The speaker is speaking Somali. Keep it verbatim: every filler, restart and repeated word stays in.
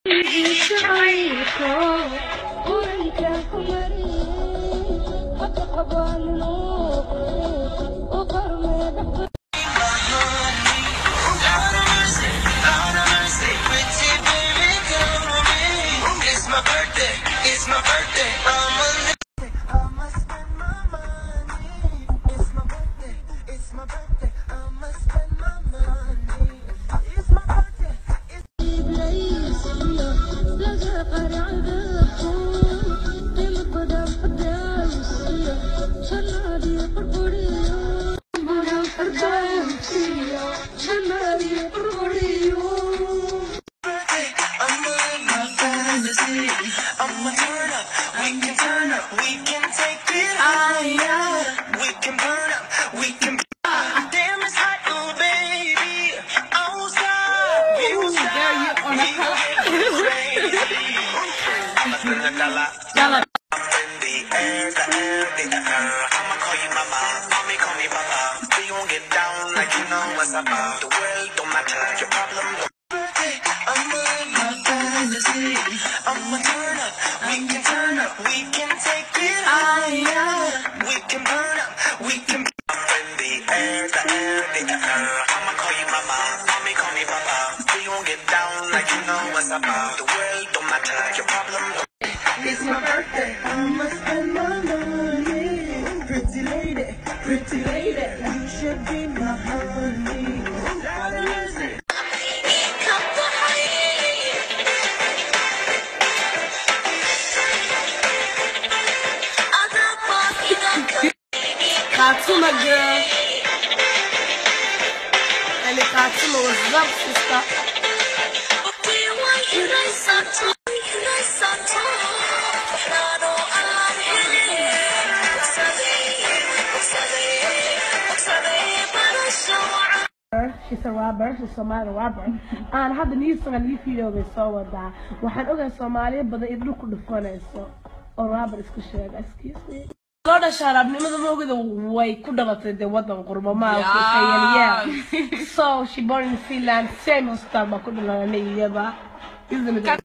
Katuma girl. And the Katuma was love sister. She's a rapper, she's a Somali rapper. And had the new song and new video they saw with that. Waxaan ogahay Soomaaliya badan in dhulku dhufanayso oo rapper isku sheega. Excuse me. Gabdha sharabnimada moogida way ku dhalatay de wadan qurbamaa ku khayaliyaa. So she born in Finland, same style ma ku dhalanay iyaba. Isn't it?